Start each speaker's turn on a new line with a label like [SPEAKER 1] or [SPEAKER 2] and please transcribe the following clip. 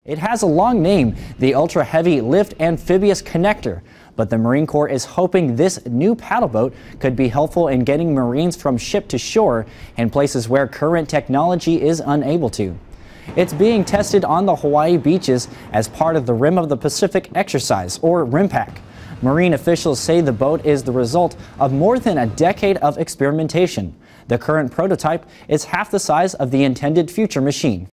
[SPEAKER 1] It has a long name, the Ultra Heavy Lift Amphibious Connector, but the Marine Corps is hoping this new paddle boat could be helpful in getting Marines from ship to shore in places where current technology is unable to. It's being tested on the Hawaii beaches as part of the Rim of the Pacific exercise, or RIMPAC. Marine officials say the boat is the result of more than a decade of experimentation. The current prototype is half the size of the intended future machine.